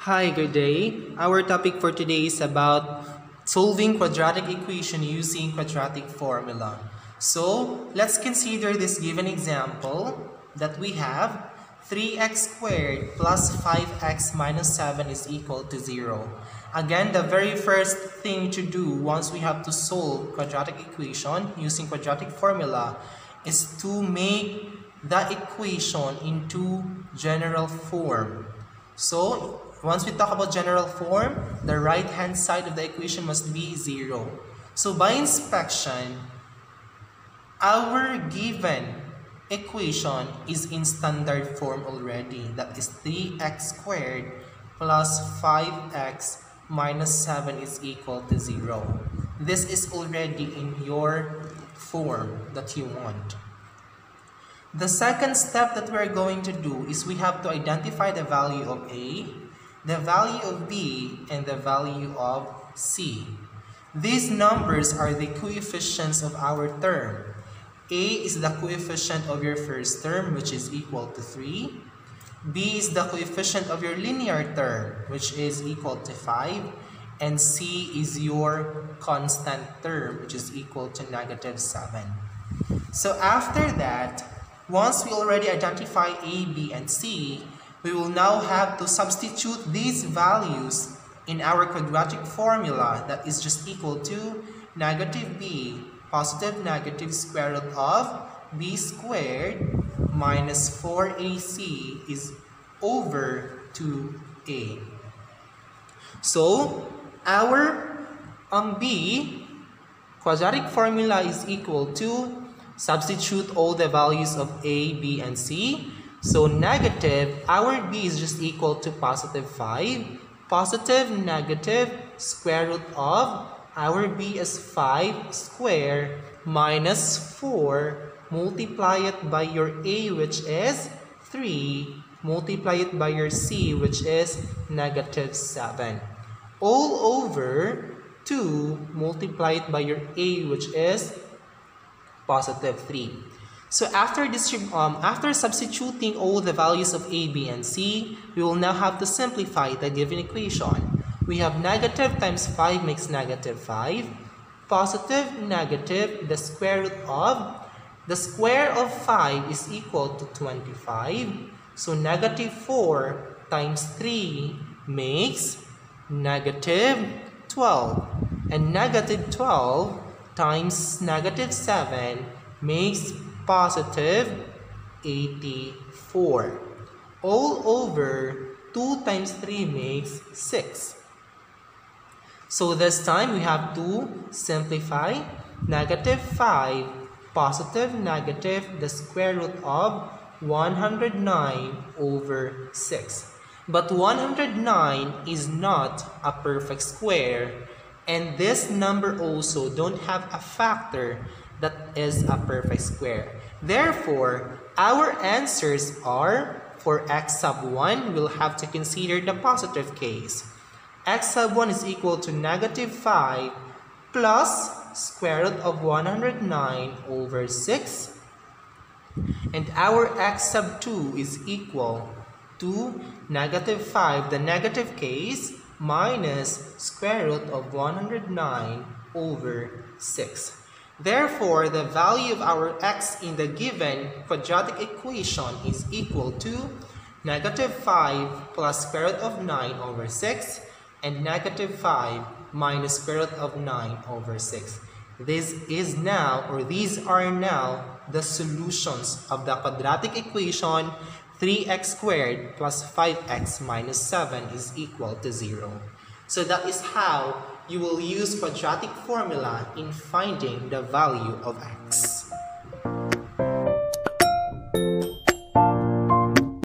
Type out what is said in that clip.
Hi, good day. Our topic for today is about solving quadratic equation using quadratic formula. So, let's consider this given example that we have 3x squared plus 5x minus 7 is equal to 0. Again, the very first thing to do once we have to solve quadratic equation using quadratic formula is to make the equation into general form. So, once we talk about general form, the right-hand side of the equation must be 0. So by inspection, our given equation is in standard form already. That is 3x squared plus 5x minus 7 is equal to 0. This is already in your form that you want. The second step that we're going to do is we have to identify the value of A, the value of B, and the value of C. These numbers are the coefficients of our term. A is the coefficient of your first term, which is equal to 3. B is the coefficient of your linear term, which is equal to 5. And C is your constant term, which is equal to negative 7. So after that, once we already identify A, B, and C, we will now have to substitute these values in our quadratic formula that is just equal to negative b positive negative square root of b squared minus 4ac is over 2a. So our b quadratic formula is equal to substitute all the values of a, b, and c. So negative, our b is just equal to positive 5. Positive, negative, square root of, our b is 5 square minus 4. Multiply it by your a, which is 3. Multiply it by your c, which is negative 7. All over 2. Multiply it by your a, which is positive 3. So after substituting all the values of a, b, and c, we will now have to simplify the given equation. We have negative times 5 makes negative 5. Positive, negative, the square root of. The square of 5 is equal to 25. So negative 4 times 3 makes negative 12. And negative 12 times negative 7 makes positive 84. All over 2 times 3 makes 6. So this time we have to simplify negative 5, positive negative, the square root of 109 over 6. But 109 is not a perfect square, and this number also don't have a factor that is a perfect square. Therefore, our answers are, for x sub 1, we'll have to consider the positive case. X sub 1 is equal to negative 5 plus square root of 109 over 6. And our x sub 2 is equal to negative 5, the negative case, minus square root of 109 over 6. Therefore, the value of our x in the given quadratic equation is equal to negative 5 plus square root of 9 over 6 and negative 5 minus square root of 9 over 6. These are now the solutions of the quadratic equation 3x squared plus 5x minus 7 is equal to 0. So that is how you will use quadratic formula in finding the value of x.